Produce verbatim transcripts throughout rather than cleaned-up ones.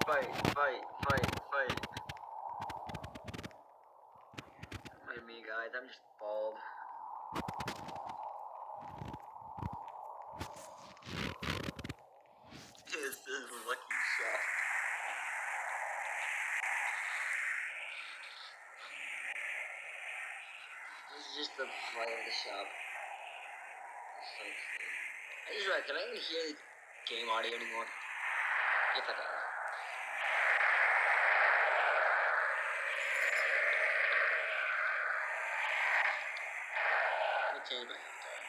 fight, fight, fight, fight. Look at me, guys. I'm just bald. This is lucky shot. This is just the play of the shop. I just read, can I even hear the game audio anymore? Yes, I can. Let me change my avatar.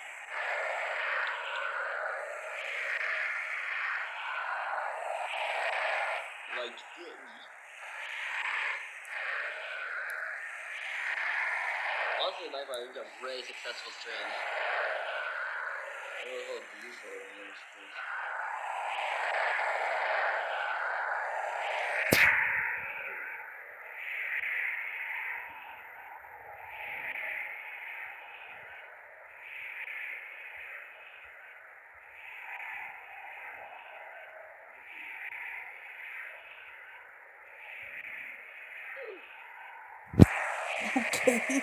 Like this. Honestly, my part is a really successful stream. I don't know how beautiful it is. Okay.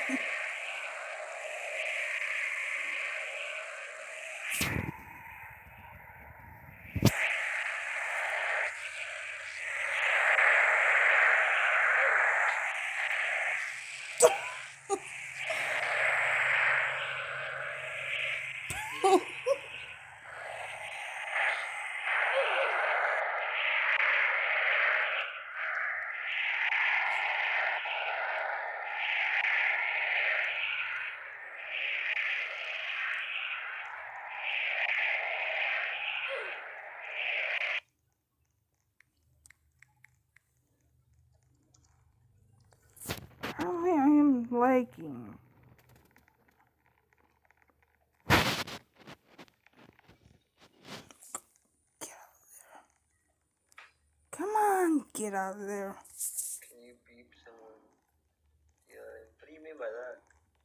Apparently I am lagging. Get out of there. Come on, get out of there. Can you beep someone? Yeah, what do you mean by that?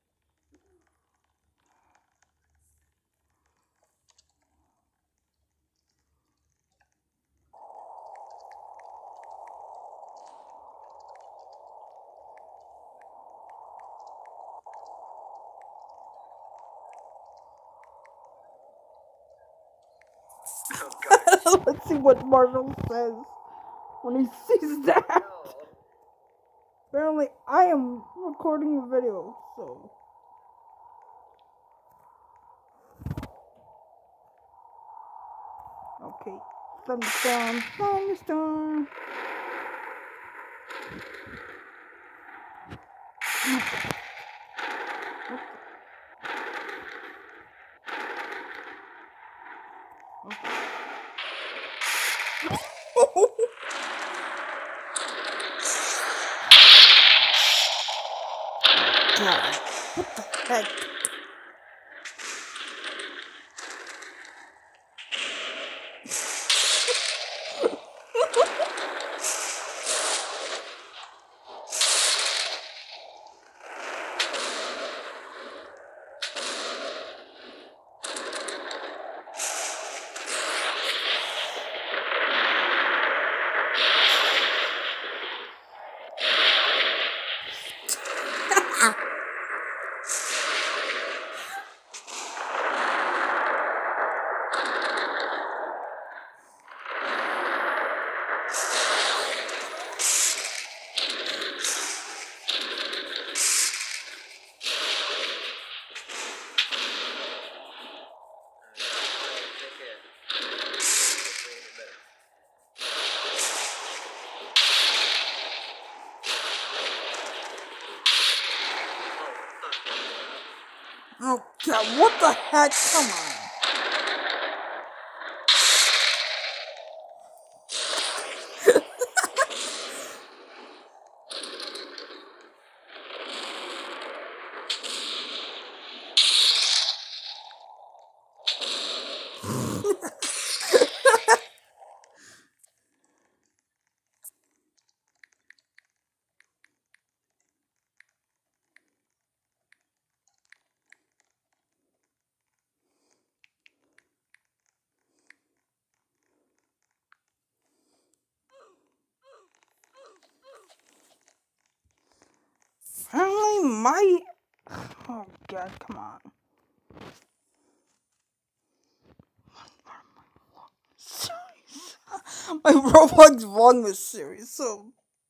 Oh god. Let's see what Marvel says when he sees that. No. Apparently I am recording a video, so. Okay. Thunderstorm, thunderstorm. God, what the heck? Oh god, what the heck? Come on. see my... Oh, God, come on. Series. My Roblox vlogmas series, so...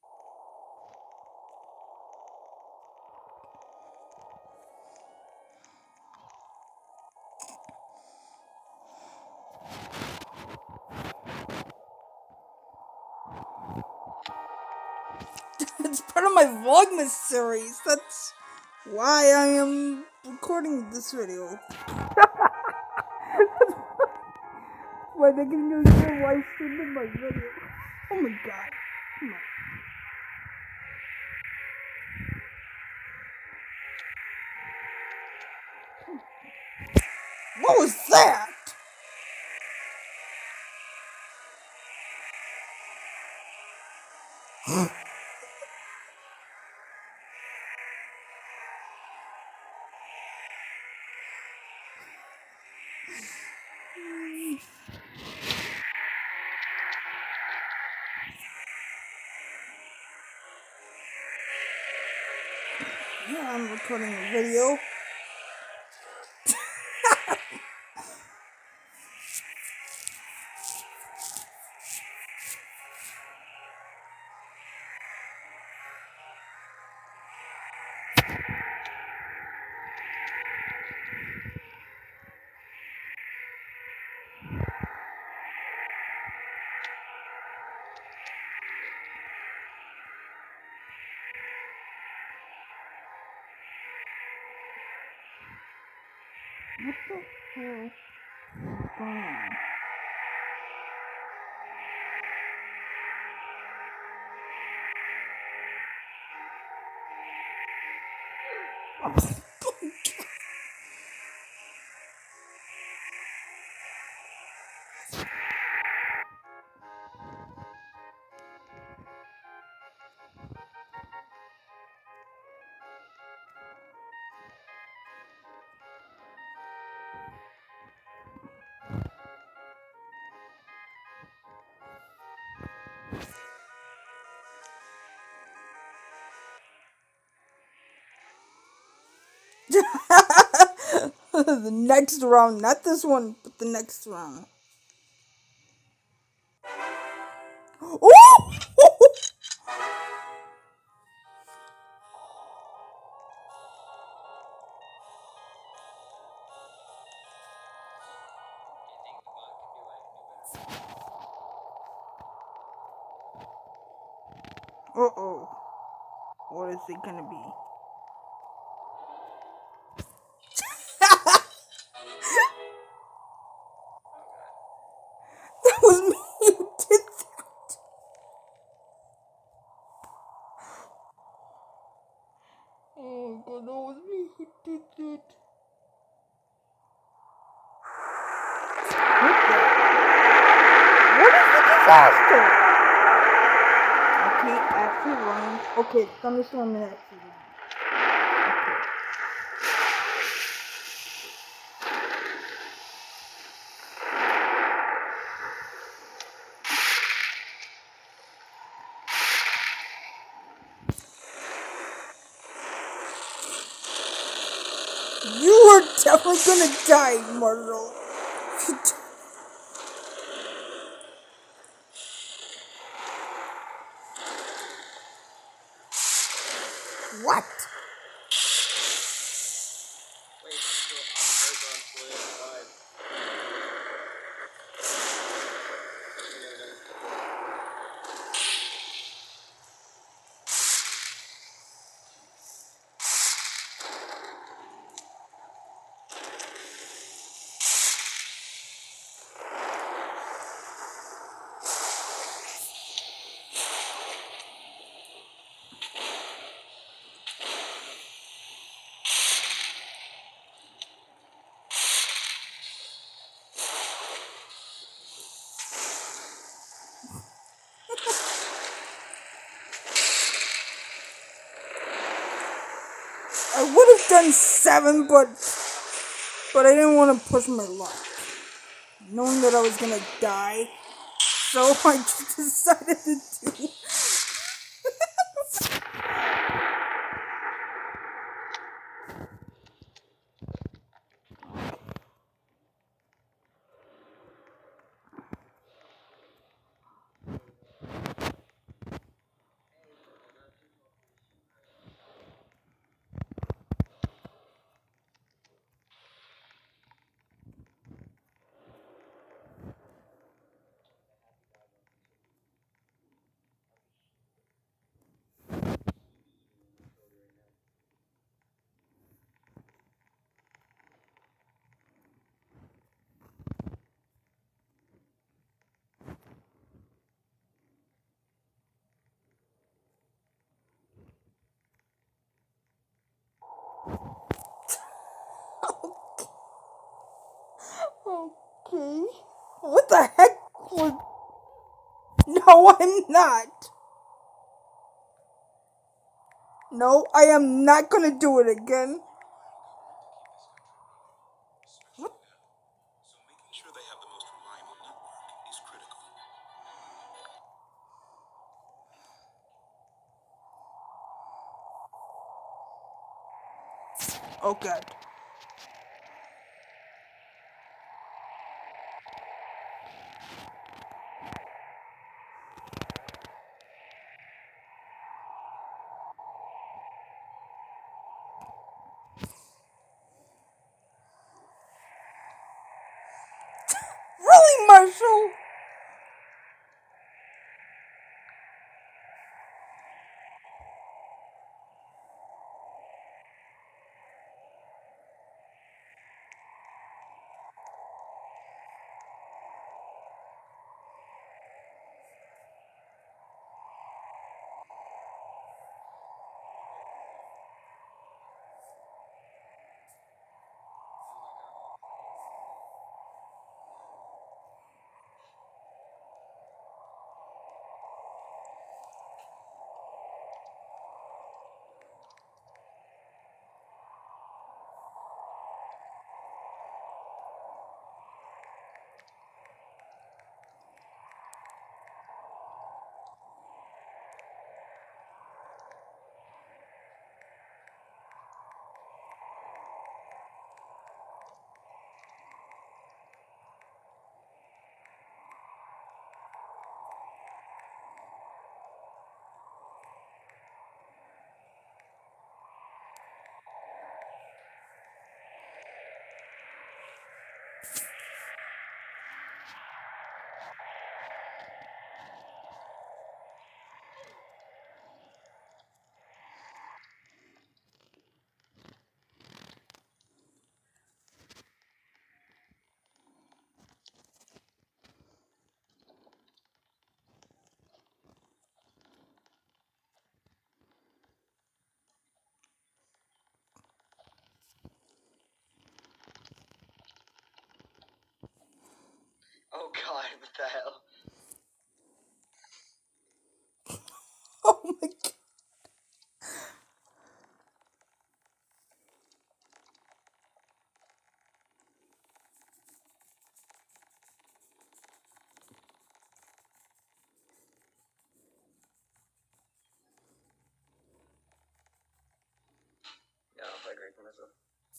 It's part of my vlogmas series. That's why I am recording this video. Why they're giving you a live stream in my video. Oh my god. Come on. What was that? Yeah, I'm recording a video. What the hell is going on? The next round, not this one, but the next round. Oh! Uh-oh. What is it gonna be? That was me who did that. Oh god, that was me who did that. What the? What is the disaster? Okay, actually wrong. Okay, thunderstorm and actually wrong. You are definitely gonna die, Marshall. What? Wait, I'm still, I'm hurt, I'm still alive. I would have done seven, but but I didn't want to push my luck, knowing that I was gonna die. So I just decided to do. Okay. What the heck was... No, I'm not. No, I am not gonna do it again. What? So making sure they have the most reliable network is critical. Oh god. Really, Marshall? Oh god, what the hell? Oh my god. Yeah, I'll agree for myself.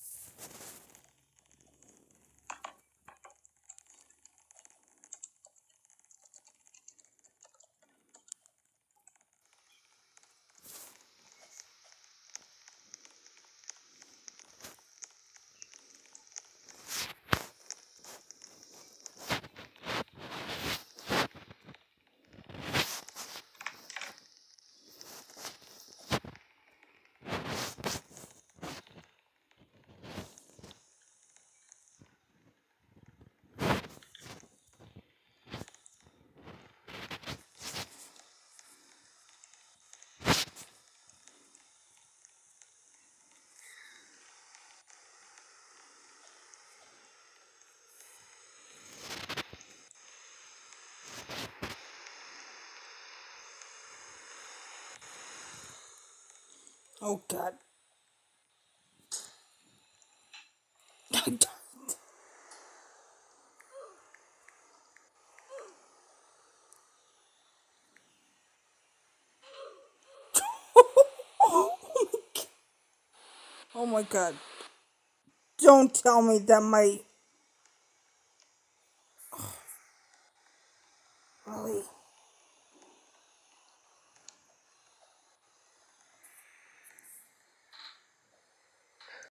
Oh god. Oh my god. Don't tell me that my... Really?